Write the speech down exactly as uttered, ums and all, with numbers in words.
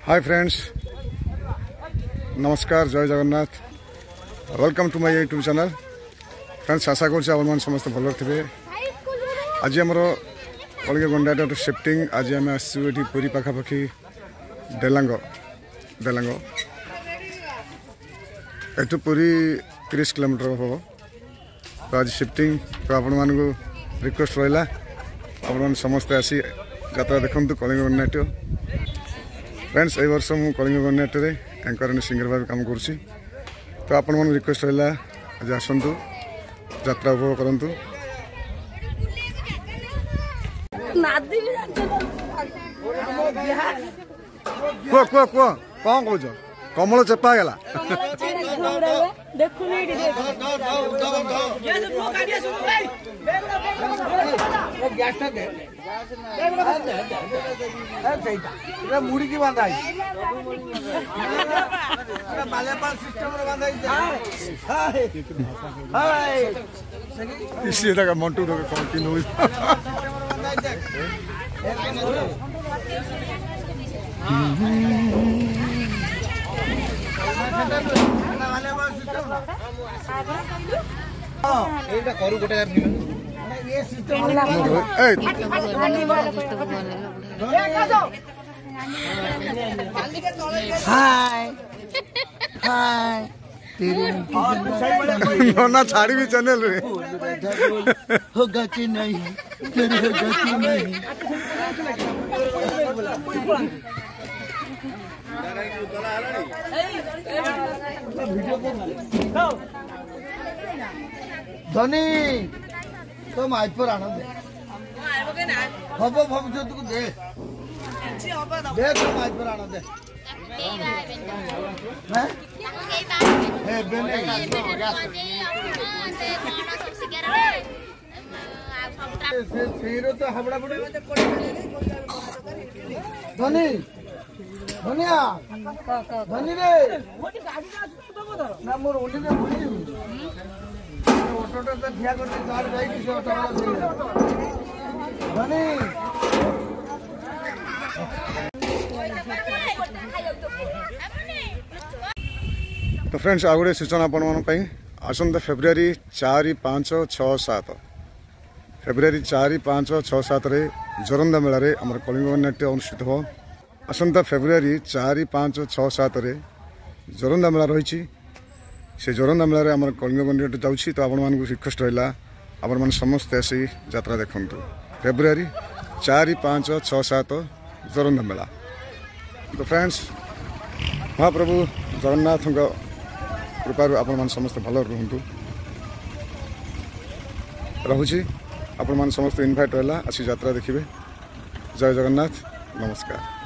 हाय friends, नमस्कार, जय Jagannath, welcome to my YouTube channel. Friends, आशा कर समस्त भल थे। आज आमर कलिंग गंडाट शिफ्टिंग आज आम आसू पुरी पाखापाखि डेलांग डेलांग एटू पुरी तीस किलोमीटर हम। तो आज शिफ्टिंग तो आपण मानू रिक्वेस्ट रहा आपण समस्ते आसी यात्रा देखु कलिंग गणनाट्य। फ्रेंड्स, ए वर्ष मु Kalinga Gananatya anchor and singer भाव काम करुँची। तो आपण मन रिक्वेस्ट रहा आज आसतु यात्रा उपभोग करतु। कुह कुह कुह कौन कौच कमल चेपा गला मुड़ी की बांधा इसी का मंटू तो कंटिन्यू करू गोटे ये सिस्टम हाय हाय ना छाड़ी भी चैनल रे होगा कि नहीं तेरे होगा कि नहीं। धनी तो माइक पर आनंद हब भविष्य को दे दे तो माइक पर आनंद तो हाबड़ा पड़े धनी धनिया धनी रे ना मोर ओली में भूली ऑटोटा ठिया करते कार जाई कि ऑटो वाला धनी। तो फ्रेंड्स, आ गए सूचना आपण मन आसंता फेब्रुआरी चार पाँच छः सात फेब्रुआरी चार पाँच छः सात जोरंदा मेला रे आम कलिंग गणनाट्य अनुष्ठित हो। आसंता फेब्रुआरी चार पाँच छः सात जोरंदा मेला रही। से जोरंदा मेला रे आम कलिंग गणनाट्य जाऊँगी। तो आपण मानक रिक्वेस्ट रहा आपण मैंने समस्ते आसी यात्रा देखु। फेब्रुआरी चार पाँच छः सात जोरंदा मेला। तो फ्रेंड्स, महाप्रभु जगन्नाथ कृपार आपण मान समस्त भल रुहतु रहुची। आपण मान समस्त इनभाइट रहा आसी यात्रा देखिए। जय जगन्नाथ, नमस्कार।